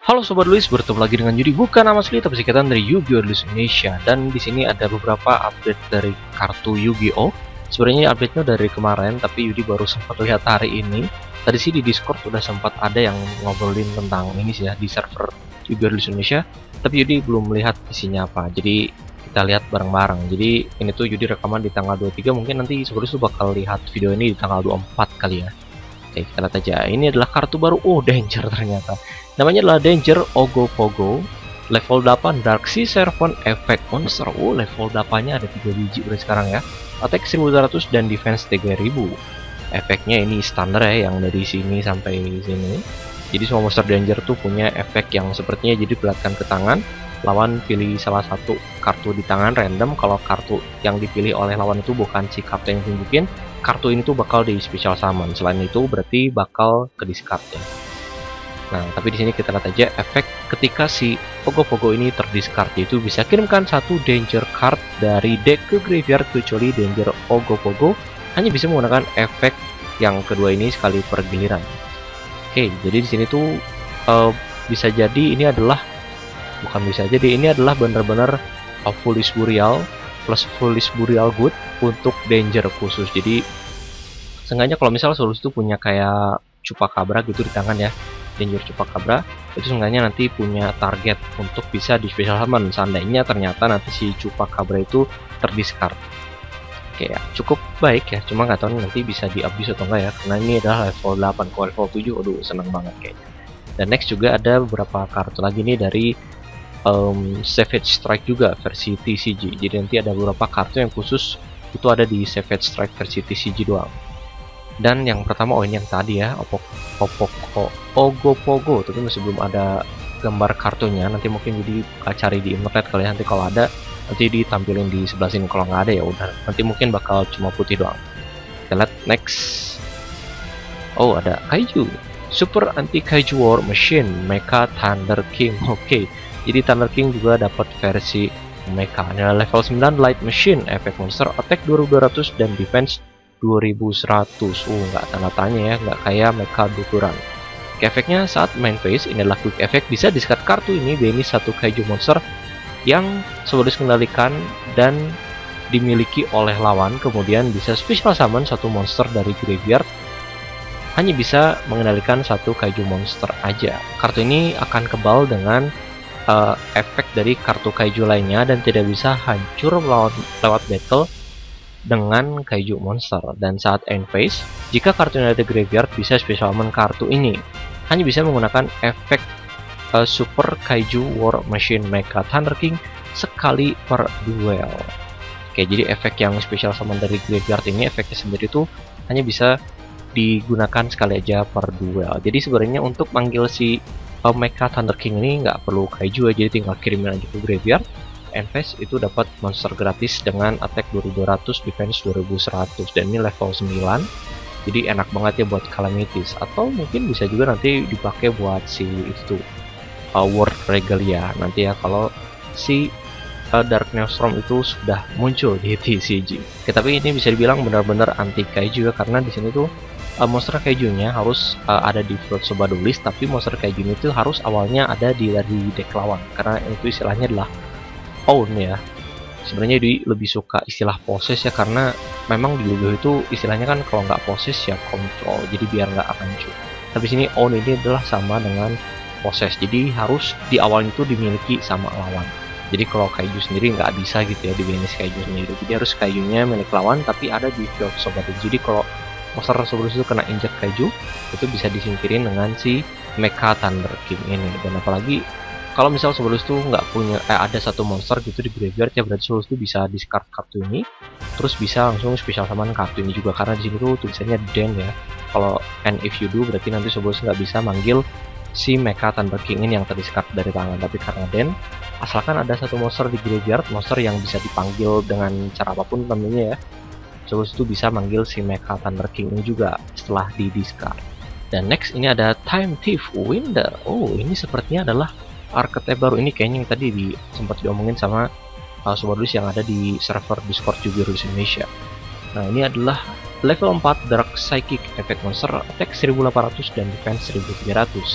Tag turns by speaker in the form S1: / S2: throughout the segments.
S1: Halo Sobat Luis, bertemu lagi dengan Yudi, bukan nama asli tapi singkatan dari Yu-Gi-Oh! Luis Indonesia. Dan di sini ada beberapa update dari kartu Yu-Gi-Oh! Sebenarnya update-nya dari kemarin, tapi Yudi baru sempat lihat hari ini. Tadi sih di Discord udah sempat ada yang ngobrolin tentang ini sih ya di server Yu-Gi-Oh! Luis Indonesia. Tapi Yudi belum melihat isinya apa. Jadi kita lihat bareng-bareng. Jadi ini tuh Yudi rekaman di tanggal 23, mungkin nanti Sobat Luis tuh bakal lihat video ini di tanggal 24 kali ya. Oke, kita lihat aja. Ini adalah kartu baru. Oh, Danger ternyata. Namanya adalah Danger Ogopogo. Level 8 Dark Sea Serpent Effect Monster. Oh, level 8-nya ada 3 biji udah sekarang ya. Attack 1200 dan defense 3000. Efeknya ini standar ya, yang dari sini sampai sini. Jadi semua monster Danger tuh punya efek yang sepertinya jadi perlihatkan ke tangan. Lawan pilih salah satu kartu di tangan random. Kalau kartu yang dipilih oleh lawan itu bukan si kartu yang tunjukin, kartu ini tuh bakal di special summon. Selain itu berarti bakal ke discard ya. Nah, tapi di sini kita lihat aja efek ketika si Pogo-Pogo ini terdiscard, itu bisa kirimkan satu Danger card dari deck ke graveyard kecuali Danger Ogopogo hanya bisa menggunakan efek yang kedua ini sekali per giliran. Oke, jadi di sini tuh bisa jadi ini adalah ini adalah benar-benar Foolish Burial plus Foolish Burial Good untuk Danger khusus. Jadi sengaja kalau misal Solus itu punya kayak Chupacabra gitu di tangan ya, Danger Chupacabra, itu sengaja nanti punya target untuk bisa di special summon seandainya ternyata nanti si Chupacabra itu terdiscard. Oke ya, cukup baik ya, cuma nggak tahu nanti bisa di abuse atau enggak ya, karena ini adalah level 8. Kalau level 7 aduh seneng banget kayaknya. Dan next juga ada beberapa kartu lagi nih dari Savage Strike juga versi TCG. Jadi nanti ada beberapa kartu yang khusus itu ada di Savage Strike versi TCG doang. Dan yang pertama, ini yang tadi ya, Ogopogo, tapi masih belum ada gambar kartunya. Nanti mungkin jadi cari di internet kali ya, nanti kalau ada nanti ditampilin di sebelah sini. Kalau nggak ada ya udah, nanti mungkin bakal cuma putih doang. Kita lihat next. Oh, ada Kaiju Super Anti Kaiju War Machine Mecha Thunder King. Oke, jadi Thunder King juga dapat versi Mecha. Ini level 9 Light Machine, efek monster attack 2200 dan defense 2100. Nggak tanda tanya ya, nggak kayak Mecha Buturan. Efeknya saat main phase, ini adalah quick effect, bisa discard kartu ini ini satu Kaiju monster yang sudah dikendalikan dan dimiliki oleh lawan, kemudian bisa special summon satu monster dari graveyard. Hanya bisa mengendalikan satu Kaiju monster aja. Kartu ini akan kebal dengan efek dari kartu Kaiju lainnya dan tidak bisa hancur lewat battle dengan Kaiju monster. Dan saat end phase, jika kartunya ada graveyard, bisa special summon kartu ini. Hanya bisa menggunakan efek Super Kaiju War Machine Mecha Thunder King sekali per duel. Oke, jadi efek yang special summon dari graveyard ini, efeknya sendiri tuh hanya bisa digunakan sekali aja per duel. Jadi sebenarnya untuk manggil si Mecha Thunder King ini nggak perlu Kaiju ya, jadi tinggal kirimin aja ke graveyard. End phase itu dapat monster gratis dengan attack 2200, defense 2100, dan ini level 9. Jadi enak banget ya buat Calamities, atau mungkin bisa juga nanti dipakai buat si itu World Regalia nanti ya, kalau si Dark Neostorm itu sudah muncul di TCG. Oke, tapi ini bisa dibilang benar-benar anti Kaiju ya, karena di sini tuh monster Kaijunya harus ada di field Sobat Luis, tapi monster Kaiju itu harus awalnya ada dari deck lawan, karena itu istilahnya adalah own ya. Sebenarnya dia lebih suka istilah possess ya, karena memang di Yu-Gi-Oh itu istilahnya kan kalau nggak possess ya control, jadi biar nggak hancur. Tapi sini own ini adalah sama dengan possess, jadi harus di awal itu dimiliki sama lawan. Jadi kalau Kaiju sendiri nggak bisa gitu ya di banish Kaiju sendiri, jadi harus Kaijunya milik lawan tapi ada di field Sobat Luis. Jadi kalau monster Sobat Luis itu kena injek Kaiju, itu bisa disingkirin dengan si Mecha Thunder King ini. Dan apalagi kalau misal Sobat Luis tuh nggak punya ada satu monster gitu di graveyard ya, berarti Sobat Luis tuh bisa discard kartu ini, terus bisa langsung special summon kartu ini juga, karena di sini tuh tulisannya den ya. Kalau and if you do, berarti nanti Sobat Luis nggak bisa manggil si Mecha Thunder King ini yang terdiscard dari tangan. Tapi karena den, asalkan ada satu monster di graveyard, monster yang bisa dipanggil dengan cara apapun tentunya ya, Sobat Luis itu bisa manggil si Mecha Thunder King ini juga setelah di discard. Dan next ini ada Time Thief Winder. Oh, ini sepertinya adalah archetype baru, ini kayaknya yang tadi sempat diomongin sama Sobat Luis yang ada di server Discord Yu-Gi-Oh! Luis Indonesia. Nah, ini adalah level 4 Dark Psychic, efek monster attack 1800 dan defense 1300.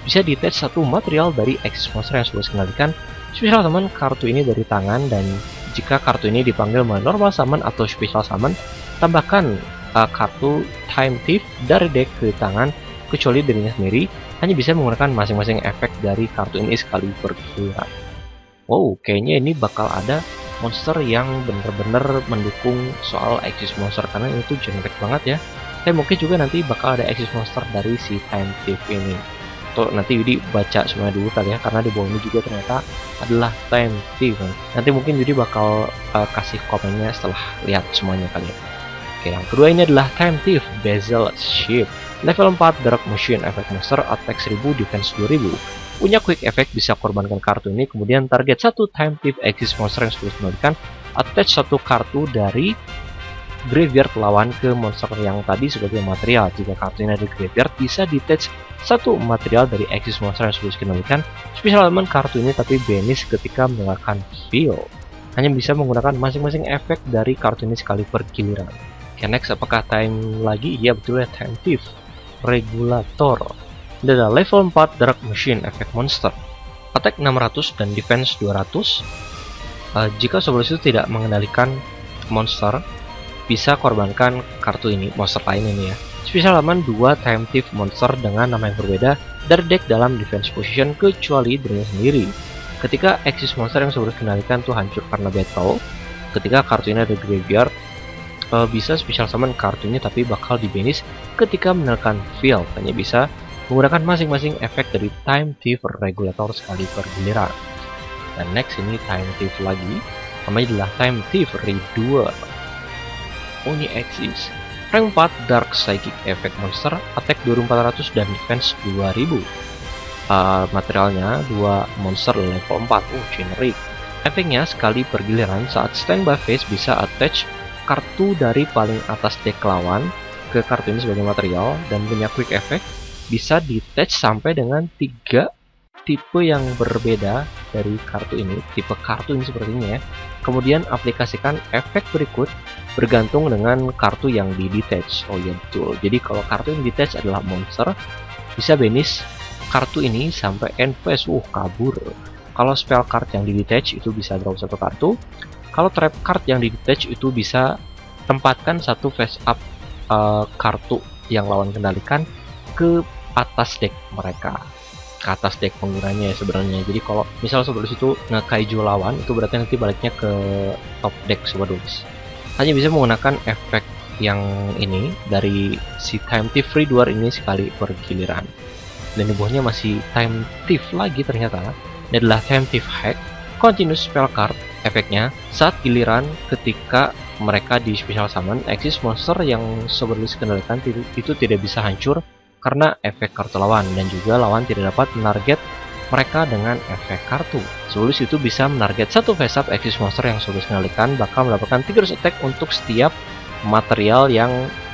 S1: bisa detach satu material dari Axis Monster yang sudah dikendalikan special summon kartu ini dari tangan, dan jika kartu ini dipanggil melalui normal summon atau special summon, tambahkan kartu Time Thief dari deck ke tangan kecuali dirinya sendiri, hanya bisa menggunakan masing-masing efek dari kartu ini sekali bergiliran. Wow, kayaknya ini bakal ada monster yang bener-bener mendukung soal Axis Monster karena itu generic banget ya. Tapi mungkin juga nanti bakal ada Axis Monster dari si Time Thief ini. Tuh nanti Yudi baca semuanya dulu kali ya, karena di bawah ini juga ternyata adalah Time Thief. Nanti mungkin Yudi bakal kasih komennya setelah lihat semuanya kali ya. Oke, yang kedua ini adalah Time Thief Bezel Ship. Level 4 Dark Machine Effect Monster, attack 1000, defense 2000. Punya quick effect, bisa korbankan kartu ini, kemudian target satu Time Thief Axis Monster yang sudah dikendalikan, attach satu kartu dari graveyard lawan ke monster yang tadi sebagai material. Jika kartu ini ada di graveyard, bisa detach satu material dari Axis Monster yang sudah dikendalikan. Special element kartu ini tapi banish ketika menyalakan field. Hanya bisa menggunakan masing-masing efek dari kartu ini sekali per giliran. Oke, next, apakah time lagi? Iya, betul ya, Time Thief Regulator. Adalah level 4 Dark Machine Effect Monster, attack 600 dan defense 200. Jika sobat itu tidak mengendalikan monster, bisa korbankan kartu ini, monster lain ini ya. Special element 2 Time Thief Monster dengan nama yang berbeda dari deck dalam defense position kecuali dirinya sendiri. Ketika Axis Monster yang sobat kendalikan tuh hancur karena battle, ketika kartu ini ada graveyard, bisa special summon kartu ini tapi bakal di banish ketika menekan field. Hanya bisa menggunakan masing-masing efek dari Time Thief Regulator sekali per giliran. Dan next ini Time Thief lagi, namanya adalah Time Thief Redoer. Oh, ini Axis. Rank 4 Dark Psychic Effect Monster, attack 2400 dan defense 2000. Materialnya 2 monster level 4. Generic. Efeknya sekali per giliran saat standby phase bisa attach kartu dari paling atas deck lawan ke kartu ini sebagai material, dan punya quick effect, bisa detach sampai dengan 3 tipe yang berbeda dari kartu ini, tipe kartu ini sepertinya ya. Kemudian aplikasikan efek berikut bergantung dengan kartu yang di detach. Oh iya betul, jadi kalau kartu yang detach adalah monster, bisa banish kartu ini sampai end phase. Kabur. Kalau spell card yang di detach itu bisa draw satu kartu. Kalau trap card yang di detach itu bisa tempatkan satu face up kartu yang lawan kendalikan ke atas deck mereka, ke atas deck penggunanya ya sebenarnya. Jadi kalau misal sobat itu nge-kaiju lawan, itu berarti nanti baliknya ke top deck sobat dulis. Hanya bisa menggunakan efek yang ini dari si Time Thief Redoer ini sekali per giliran. Dan di bawahnya masih Time Thief lagi ternyata. Ini adalah Time Thief Hack. Continuous spell card, efeknya saat giliran ketika mereka di special summon, Axis Monster yang sobat dulis kendalikan itu tidak bisa hancur karena efek kartu lawan, dan juga lawan tidak dapat menarget mereka dengan efek kartu. Sobat itu bisa menarget satu face up Axis Monster yang sobat kendalikan, bakal mendapatkan 3 attack untuk setiap material yang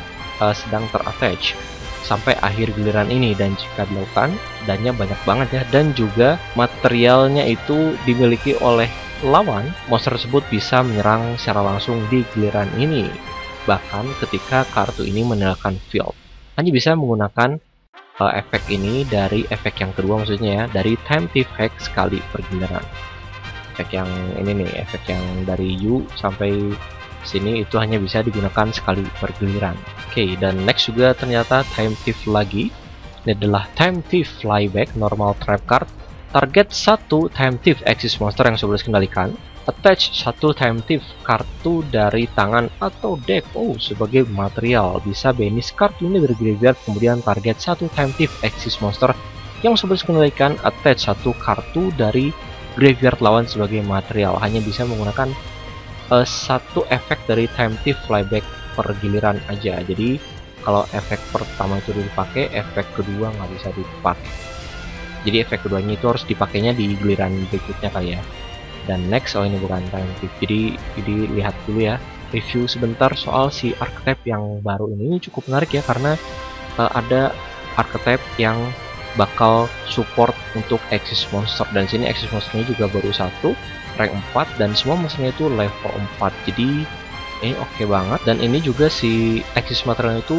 S1: sedang terattach sampai akhir giliran ini. Dan jika dilakukan, dannya banyak banget ya, dan juga materialnya itu dimiliki oleh lawan, monster tersebut bisa menyerang secara langsung di giliran ini, bahkan ketika kartu ini meninggalkan field. Hanya bisa menggunakan efek ini dari efek yang kedua, maksudnya ya, dari Time Thief Hack sekali per giliran. Efek yang ini nih, efek yang dari U sampai sini itu hanya bisa digunakan sekali per giliran. Oke, dan next juga ternyata Time Thief lagi. Ini adalah Time Thief Flyback normal trap card. Target satu Time Thief Axis Monster yang sudah kendalikan. Attach satu Time Thief kartu dari tangan atau deck sebagai material. Bisa banish kartu ini dari graveyard, kemudian target satu Time Thief Axis Monster yang sudah kendalikan. Attach satu kartu dari graveyard lawan sebagai material. Hanya bisa menggunakan satu efek dari Time Thief Flyback per giliran aja. Jadi kalau efek pertama itu dipakai, efek kedua nggak bisa dipakai. Jadi efek keduanya itu harus dipakainya di giliran berikutnya kali ya. Dan next, ini bukan Time Thief. Jadi lihat dulu ya, review sebentar soal si archetype yang baru ini. Cukup menarik ya, karena ada archetype yang bakal support untuk Axis Monster, dan sini Axis Monsternya juga baru satu, rank 4, dan semua monsternya itu level 4. Jadi ini oke banget. Dan ini juga si Axis material itu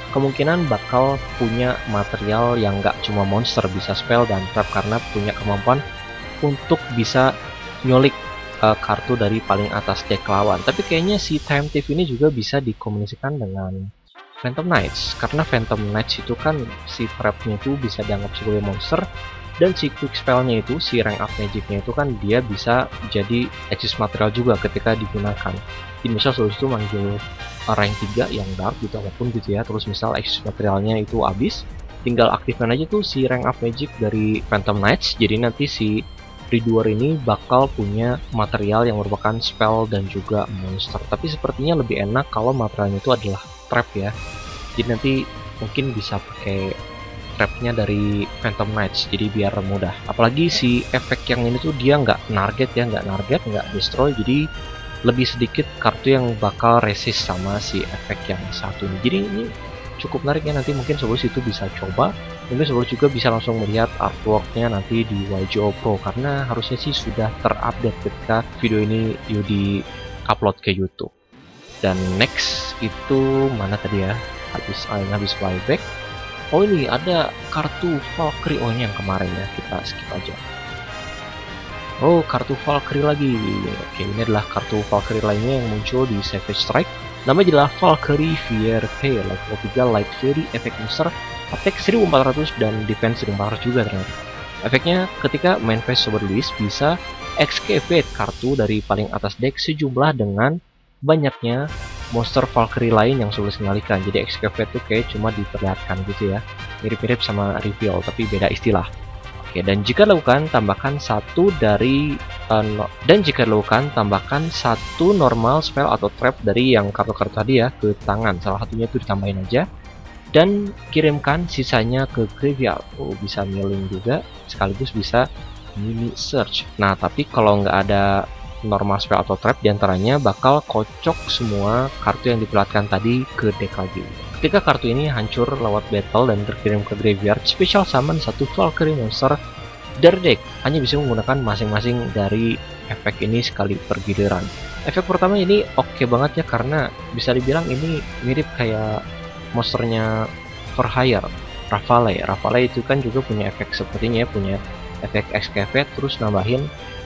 S1: kemungkinan bakal punya material yang nggak cuma monster, bisa spell dan trap, karena punya kemampuan untuk bisa nyulik kartu dari paling atas deck lawan. Tapi kayaknya si Time Thief ini juga bisa dikombinasikan dengan Phantom Knights, karena Phantom Knights itu kan si trapnya itu bisa dianggap sebagai monster, dan si quick spellnya itu, si rank up magicnya itu kan dia bisa jadi exist material juga ketika digunakan. Jadi misal solusi itu manggil rank 3 yang dark gitu apapun gitu ya, terus misal exist materialnya itu habis, tinggal aktifkan aja tuh si rank up magic dari Phantom Knights. Jadi nanti si Redoer ini bakal punya material yang merupakan spell dan juga monster. Tapi sepertinya lebih enak kalau materialnya itu adalah trap ya. Jadi nanti mungkin bisa pakai trapnya dari Phantom Knights, jadi biar mudah. Apalagi si efek yang ini tuh dia nggak target ya, nggak destroy, jadi lebih sedikit kartu yang bakal resist sama si efek yang satu ini. Jadi ini cukup menarik ya, nanti mungkin solusi itu bisa coba. Mungkin solusi juga bisa langsung melihat artworknya nanti di YGO Pro, karena harusnya sih sudah terupdate ketika video ini di upload ke YouTube. Dan next itu mana tadi ya, habis flyback. Oh ini ada kartu Valkyrie, oh ini yang kemarin ya, kita skip aja. Oh kartu Valkyrie lagi. Oke, ini adalah kartu Valkyrie lainnya yang muncul di Savage Strike. Namanya adalah Valkyrie Fierté, level 3 Light Fury, efek monster, attack 1400 dan defense 1400 juga ternyata. Efeknya ketika main phase Sobat Luis bisa excavate kartu dari paling atas deck sejumlah dengan banyaknya monster Valkyrie lain yang sulit mengalihkan. Jadi excavate tuh kayak cuma diperlihatkan gitu ya, mirip-mirip sama reveal tapi beda istilah. Oke, dan jika dilakukan tambahkan satu normal spell atau trap dari yang kartu-kartu tadi ya ke tangan, salah satunya itu ditambahin aja dan kirimkan sisanya ke graveyard. Oh, bisa milling juga sekaligus bisa mini search. Nah tapi kalau nggak ada normal spell atau trap, diantaranya bakal kocok semua kartu yang diperlihatkan tadi ke deck lagi. Ketika kartu ini hancur lewat battle dan terkirim ke graveyard, special summon satu Valkyrie monster dari deck. Hanya bisa menggunakan masing-masing dari efek ini sekali per giliran. Efek pertama ini oke banget ya, karena bisa dibilang ini mirip kayak monsternya For Hire, Rafale. Rafale itu kan juga punya efek sepertinya ya, punya efek excavate terus nambahin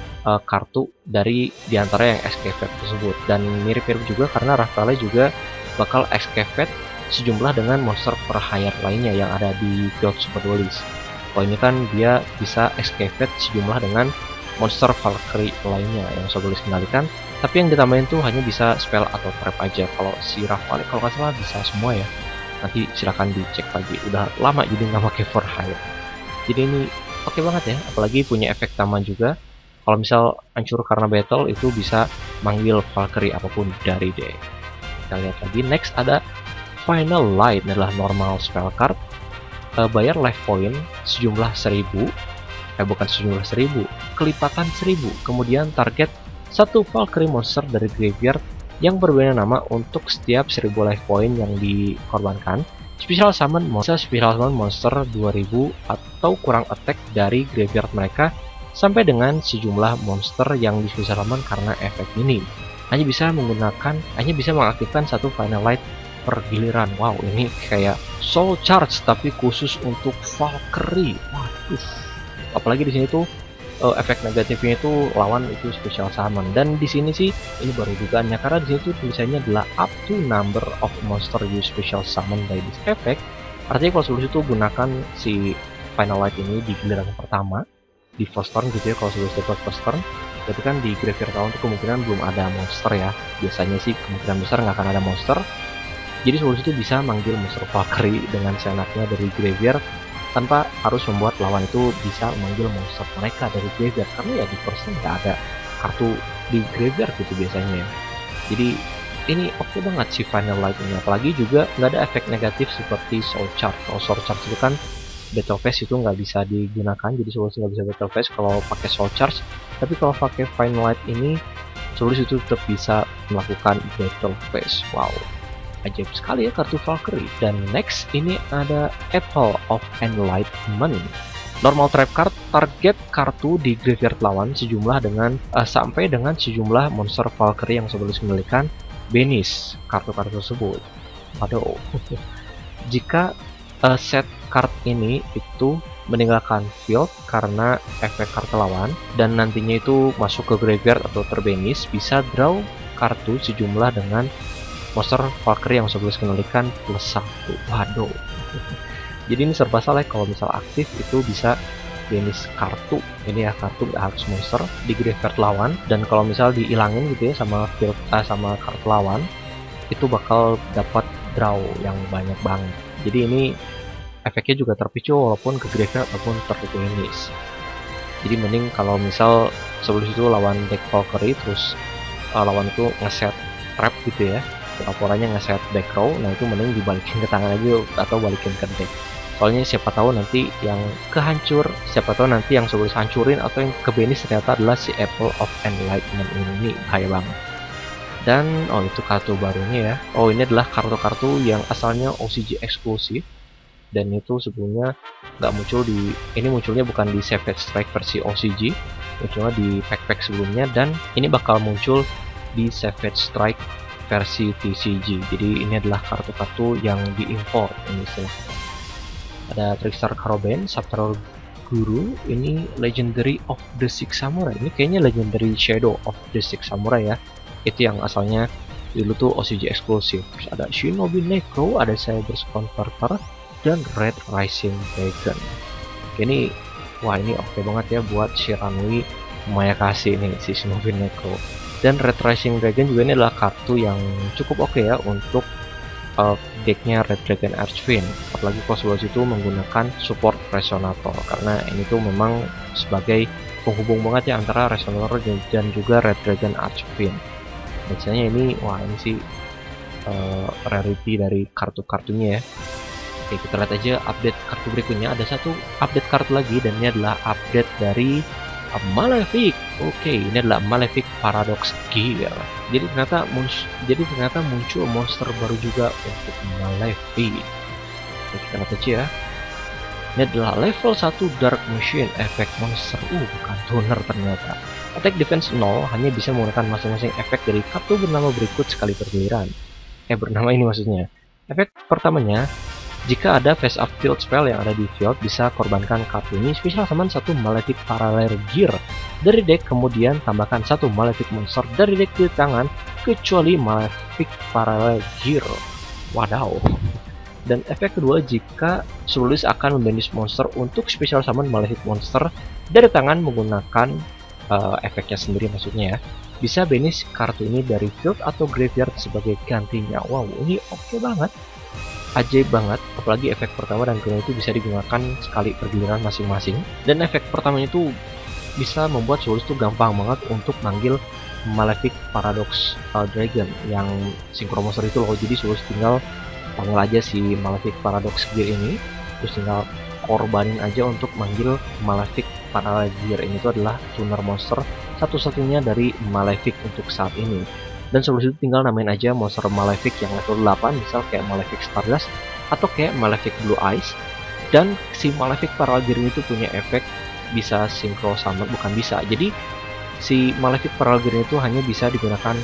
S1: kartu dari diantara yang excavate tersebut, dan mirip-mirip juga karena Rafale juga bakal excavate sejumlah dengan monster per hire lainnya yang ada di guild Super Duelist. Kalau ini kan dia bisa excavate sejumlah dengan monster Valkyrie lainnya yang Sobat Duelist kendalikan, tapi yang ditambahin tuh hanya bisa spell atau trap aja. Kalau si Rafale kalau nggak salah bisa semua ya, nanti silahkan dicek lagi, udah lama jadi nggak pakai for hire. Jadi ini oke banget ya, apalagi punya efek taman juga. Kalau misal hancur karena battle itu bisa manggil Valkyrie apapun dari deck. Kita lihat lagi, next ada Final Light, adalah normal spell card. Bayar life point sejumlah 1000, bukan sejumlah 1000, kelipatan 1000. Kemudian target satu Valkyrie monster dari graveyard yang berbeda nama untuk setiap 1000 life point yang dikorbankan. Special summon monster 2000 atau kurang attack dari graveyard mereka sampai dengan sejumlah monster yang disusun summon karena efek ini. Hanya bisa mengaktifkan satu Final Light per giliran. Wow, ini kayak Soul Charge tapi khusus untuk Valkyrie. Waduh. Apalagi di sini tuh efek negatifnya itu lawan itu special summon, dan di sini sih ini baru dugaannya karena di sini tuh tulisannya adalah up to number of monster you special summon by this effect. Artinya kalau solusi itu gunakan si Final Light ini di giliran pertama di first turn gitu ya. Kalau solusi dapat first turn berarti kan di graveyard lawan itu kemungkinan belum ada monster ya, biasanya sih kemungkinan besar nggak akan ada monster. Jadi solusi itu bisa manggil monster Valkyrie dengan seenaknya dari graveyard tanpa harus membuat lawan itu bisa memanggil monster mereka dari graveyard, karena ya di first turn nggak ada kartu di graveyard gitu biasanya. Jadi ini oke banget si Final Light ini, apalagi juga nggak ada efek negatif seperti Soul Charge. Kalau Soul Charge itu kan Battle Phase itu nggak bisa digunakan, jadi solusi nggak bisa Battle Phase kalau pakai Soul Charge. Tapi kalau pakai Final Light ini solusi itu tetap bisa melakukan Battle Phase. Wow, ajaib sekali ya kartu Valkyrie. Dan next ini ada Apple of Enlightenment. Normal trap card, target kartu di graveyard lawan sejumlah dengan sampai dengan sejumlah monster Valkyrie yang sebelum dikendalikan banish kartu-kartu tersebut. Aduh. jika set card ini itu meninggalkan field karena efek kartu lawan dan nantinya itu masuk ke graveyard atau terbanish, bisa draw kartu sejumlah dengan monster Valkyrie yang sebelum kendalikan +1. Waduh. Jadi ini serba salah kalau misal aktif itu bisa banish kartu. Ini ya, kartu nggak harus monster di graveyard lawan, dan kalau misal dihilangin gitu ya sama field sama kartu lawan, itu bakal dapat draw yang banyak banget. Jadi ini efeknya juga terpicu walaupun ke graveyard ataupun terbanish. Jadi mending kalau misal sebelum itu lawan deck Valkyrie, terus lawan itu ngeset trap gitu ya, laporannya ngeset back row, nah itu mending dibalikin ke tangan aja atau balikin ke deck. Soalnya siapa tahu nanti yang kehancur, siapa tahu nanti yang sebelum hancurin atau yang ke banish ternyata adalah si Apple of Enlightenment ini, bahaya banget. Dan itu kartu barunya ya. Ini adalah kartu-kartu yang asalnya OCG eksklusif, dan itu sebelumnya nggak muncul ini munculnya bukan di Savage Strike versi OCG, munculnya di pack-pack sebelumnya, dan ini bakal muncul di Savage Strike versi TCG. Jadi ini adalah kartu-kartu yang diimpor ini istilahnya. Ada Trickster Karoben, Subterror Guru, ini Legendary of the Six Samurai. Ini kayaknya Legendary Shadow of the Six Samurai ya. Itu yang asalnya dulu tuh OCG eksklusif. Terus ada Shinobi Necro, ada Cyber's Converter, dan Red Rising Dragon. Ini wah, ini oke banget ya buat Shiranui Mayakashi ini si Shinobi Necro. Dan Red Rising Dragon juga ini adalah kartu yang cukup oke ya untuk decknya Red Dragon Archfiend, apalagi kalau sebelah itu menggunakan support Resonator, karena ini tuh memang sebagai penghubung banget ya antara Resonator dan juga Red Dragon Archfiend. Biasanya ini wah, ini sih rarity dari kartu-kartunya ya. Oke, kita lihat aja update kartu berikutnya. Ada satu update kartu lagi, dan ini adalah update dari Malefic. Oke, ini adalah Malefic Paradox Gear. Jadi ternyata muncul monster baru juga untuk Malefic. Oke, kita lihat aja ya. Ini adalah level 1 Dark Machine efek monster. Bukan tuner ternyata. Attack defense 0, hanya bisa menggunakan masing-masing efek dari kartu bernama berikut sekali bergiliran. Bernama ini maksudnya. Efek pertamanya, jika ada face up field spell yang ada di field, bisa korbankan kartu ini special summon satu Malefic Parallel Gear dari deck, kemudian tambahkan satu Malefic monster dari deck ke tangan kecuali Malefic Parallel Gear. Wadaw. Dan efek kedua, jika Sululis akan membanish monster untuk special summon Malefic monster dari tangan menggunakan efeknya sendiri maksudnya ya, bisa banish kartu ini dari field atau graveyard sebagai gantinya. Wow, ini oke banget, ajaib banget. Apalagi efek pertama dan kedua itu bisa digunakan sekali pergiliran masing-masing, dan efek pertama itu bisa membuat Sululis itu gampang banget untuk manggil Malefic Paradox Dragon yang synchro monster itu loh. Jadi Sululis tinggal panggil aja si Malefic Paradox Gear ini, terus tinggal korbanin aja untuk manggil Malefic Parallel Gear. Ini tuh adalah tuner monster satu-satunya dari Malefic untuk saat ini. Dan Sululis itu tinggal namain aja monster Malefic yang level 8, misal kayak Malefic Stardust atau kayak Malefic Blue Eyes. Dan si Malefic Parallel Gear itu punya efek bisa synchro summon, bukan bisa. Jadi si Malefic Parallel Gear itu hanya bisa digunakan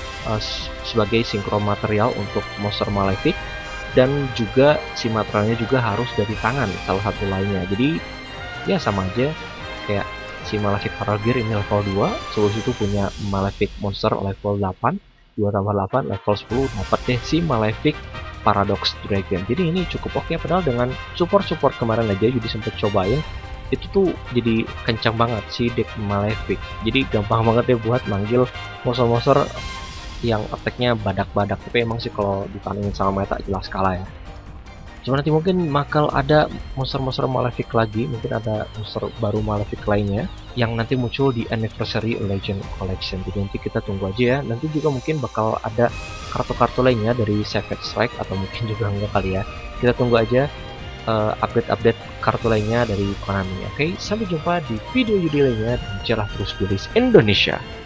S1: sebagai synchro material untuk monster Malefic, dan juga si materialnya juga harus dari tangan salah satu lainnya. Jadi ya sama aja kayak si Malefic Parallel Gear ini level 2, Sululis itu punya Malefic monster level 8, 2 tambah 8 level 10, dapat deh si Malefic Paradox Dragon. Jadi ini cukup oke, padahal dengan support kemarin aja jadi sempet cobain, itu tuh jadi kencang banget si deck Malefic. Jadi gampang banget deh buat manggil monster-monster yang attack-nya badak-badak. Tapi emang sih kalau ditandingin sama meta jelas kalah ya. Cuma nanti mungkin bakal ada monster-monster Malefic lagi, mungkin ada monster baru Malefic lainnya yang nanti muncul di Anniversary Legend Collection. Jadi nanti kita tunggu aja ya. Nanti juga mungkin bakal ada kartu-kartu lainnya dari Savage Strike, atau mungkin juga enggak kali ya. Kita tunggu aja update-update kartu lainnya dari Konami. Oke, sampai jumpa di video lainnya, dan jangan terus pilih Indonesia.